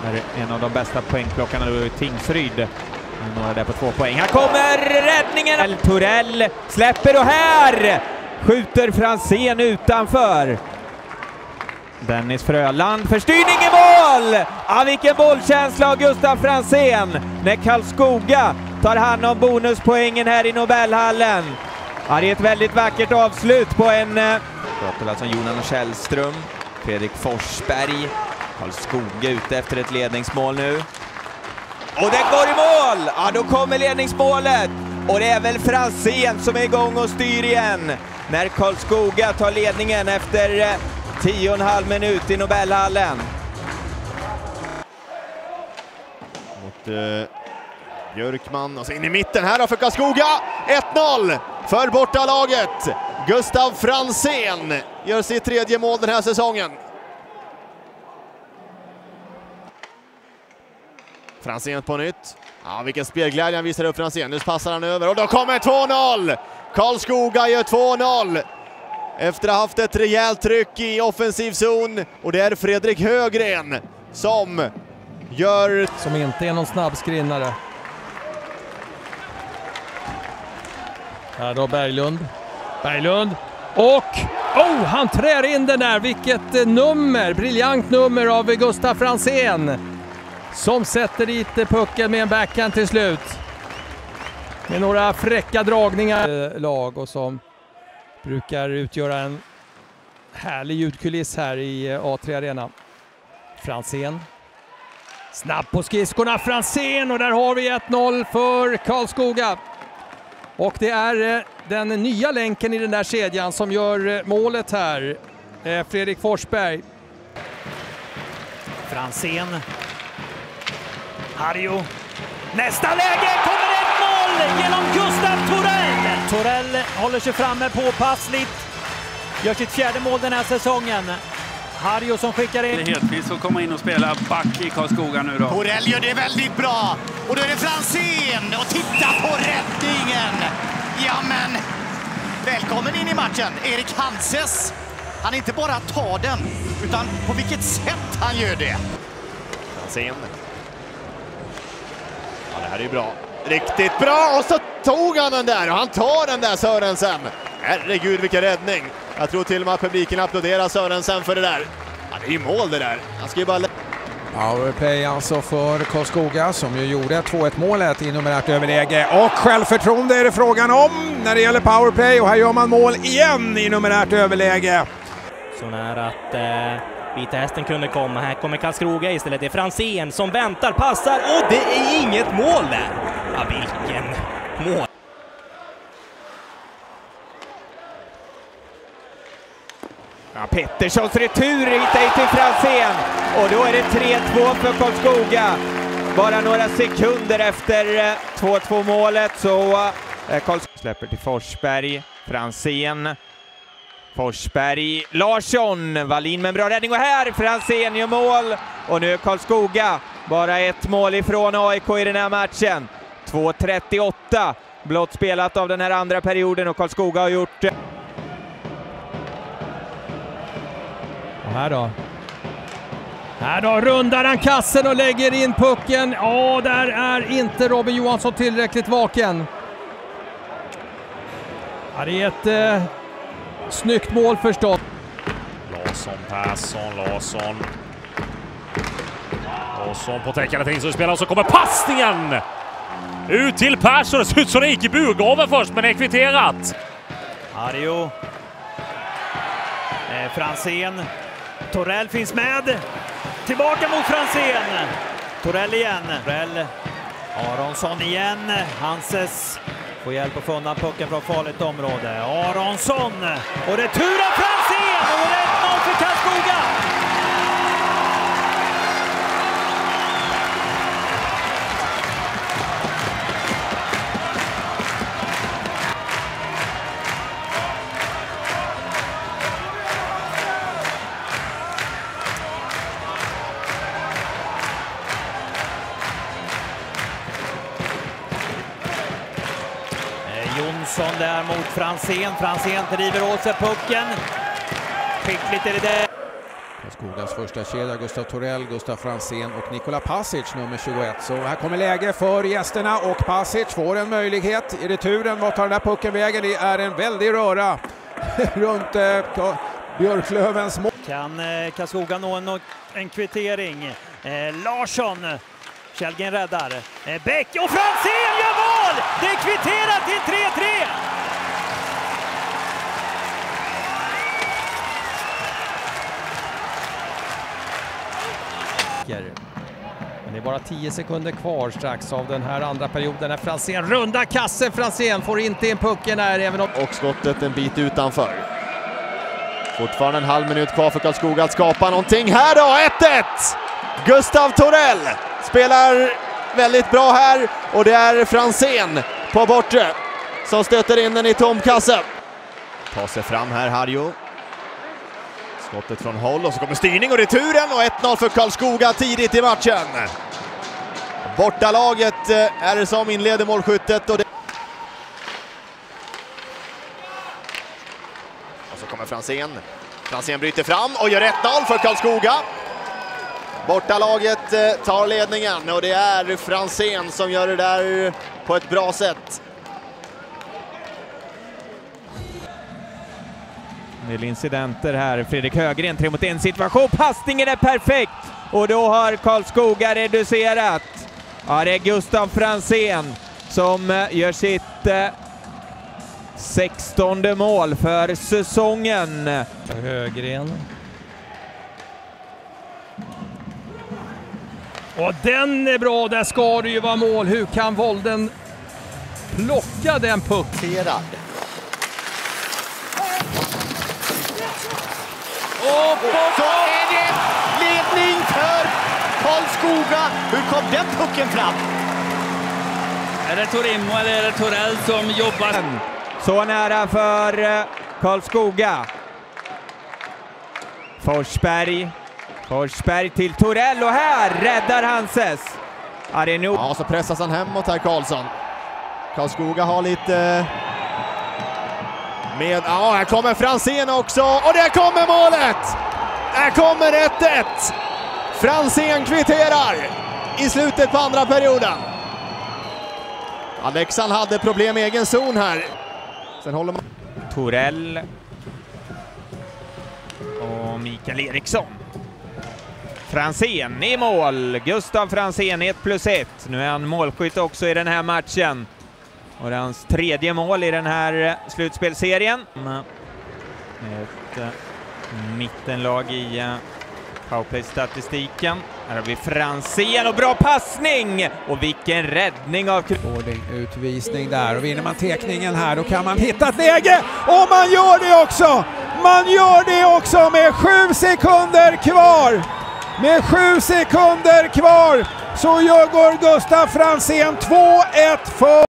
En av de bästa poängplockarna då är Tingsryd. Några där på 2 poäng. Här kommer räddningen! Torell släpper och här skjuter Franzén utanför. Dennis Fröland för styrning i mål! Ja, vilken bollkänsla av Gustav Franzén när Karlskoga tar hand om bonuspoängen här i Nobelhallen. Ja, det är ett väldigt vackert avslut på en... Pratar alltså om Jonas Källström, Fredrik Forsberg. Karlskoga ute efter ett ledningsmål nu. Och det går i mål! Ja, då kommer ledningsmålet. Och det är väl Franzén som är igång och styr igen. När Karlskoga tar ledningen efter 10,5 minut i Nobelhallen. Mot Björkman och så in i mitten här då för Karlskoga. 1-0 för bortalaget. Gustav Franzén gör sitt 3:e mål den här säsongen. Franzén på nytt. Ja, vilken spelglädje han visar upp Franzén. Nu passar han över och då kommer 2-0. Karlskoga gör 2-0. Efter att ha haft ett rejält tryck i offensiv zon. Och det är Fredrik Högren som gör... Som inte är någon snabbskrinnare. Här då Berglund. Berglund. Och... Oh, han trär in den där. Vilket nummer. Briljant nummer av Gustav Franzén. Som sätter dit pucken med en backhand till slut. Med några fräcka dragningar. Lag och som brukar utgöra en härlig ljudkuliss här i A3 Arena. Franzén. Snabb på skridskorna Franzén och där har vi 1-0 för Karlskoga. Och det är den nya länken i den där kedjan som gör målet här. Fredrik Forsberg. Franzén. Harjo. Nästa läge kommer ett mål genom Gustav Torell. Torell håller sig framme påpassligt. Gör sitt 4:e mål den här säsongen. Harjo som skickar in. Hedqvist får komma in och spela back i Karlskoga nu då. Torell gör det väldigt bra. Och då är det Franzén. Och titta på räddningen. Ja men, välkommen in i matchen. Erik Hanses. Han inte bara tar den, utan på vilket sätt han gör det. Franzén. Ja, det här är ju bra. Riktigt bra! Och så tog han den där och han tar den där Sörensen. Herregud vilken räddning. Jag tror till och med att publiken applåderar Sörensen för det där. Ja, det är ju mål det där. Han ska ju bara... Powerplay alltså för Karlskoga som ju gjorde 2-1 målet i numerärt överläge. Och självförtroende är det frågan om när det gäller powerplay. Och här gör man mål igen i numerärt överläge. Så nära att Vita Hästen kunde komma. Här kommer Karlskoga istället. Det är Franzén som väntar, passar och det är inget mål där. Ja, vilken mål. Ja, Petterssons retur hittar till Franzén. Och då är det 3-2 för Karlskoga. Bara några sekunder efter 2-2 målet så Karlskoga släpper till Forsberg. Franzén. Forsberg, Larsson, Wallin med en bra räddning och här Franzén gör mål. Och nu är Karlskoga bara ett mål ifrån AIK i den här matchen. 2:38 blott spelat av den här andra perioden och Karlskoga har gjort... Och här då rundar han kassen och lägger in pucken. Ja, där är inte Robin Johansson tillräckligt vaken. Ja, det är ett snyggt mål förstås. Larsson på täckande till så spelar och så kommer passningen ut till Persson. Det ser ut som det gick i burgaven först, men är kvitterat. Harjo. Franzén. Torell finns med. Tillbaka mot Franzén. Torell igen. Torell. Aronsson igen. Hanses får hjälp att få undan pucken från farligt område. Aronsson. Och returen Franzén. Och 1-0 för Karlskoga. Jonsson där mot Franzén. Franzén driver åt sig pucken. Skickligt är det där. Skogas första kedja, Gustav Torell, Gustav Franzén och Nikola Pasic nummer 21. Så här kommer läge för gästerna och Pasic får en möjlighet i returen. Vad tar den där pucken vägen? Det är en väldig röra runt Björklövens mål. Kan Karlskoga nå en kvittering? Larsson, Källgren räddar. Bäck och Franzén gör mål! Det är kvitterat till 3-3! Men det är bara 10 sekunder kvar strax av den här andra perioden när Franzén rundar kassen. Franzén får inte in pucken här även om... Och skottet en bit utanför. Fortfarande en halv minut kvar för Karlskoga att skapa någonting här då. 1-1! Gustav Torell spelar väldigt bra här och det är Franzén på bortre som stöter in den i tomkassen. Tar sig fram här Harjo. Skottet från håll och så kommer styrning och returen och 1-0 för Karlskoga tidigt i matchen. Bortalaget är det som inleder målskyttet och så kommer Franzén. Franzén bryter fram och gör 1-0 för Karlskoga. Bortalaget tar ledningen och det är Franzén som gör det där på ett bra sätt. Det är incidenter här. Fredrik Högren 3-mot-1 situation. Passningen är perfekt och då har Karlskoga reducerat. Ja, det är Gustav Franzén som gör sitt 16:e mål för säsongen. Högren. Och den är bra, där ska det ju vara mål. Hur kan Volden plocka den pucken? Och så är det ledning för Karlskoga. Hur kom den pucken fram? Är det Torimo eller är det Torell som jobbar? Så nära för Karlskoga. Forsberg till Torell och här räddar Hanses. Ja, så pressas han hemåt här Karlsson. Karlskoga har lite... Ja, här kommer Franzén också och där kommer målet! Där kommer 1-1! Franzén kvitterar i slutet på andra perioden. Leksand hade problem i egen zon här. Sen håller man... Torell och Mikael Eriksson. Franzén i mål. Gustav Franzén 1+1. Nu är han målskytt också i den här matchen. Och det är hans 3:e mål i den här slutspelserien. Ett mittenlag i powerplay-statistiken. Här har vi Franzén och bra passning! Och vilken räddning av... Utvisning där och vinner man tekningen här då kan man hitta ett läge och man gör det också! Man gör det också med 7 sekunder kvar! Med 7 sekunder kvar så gör Gustav Franzén 2-1 för...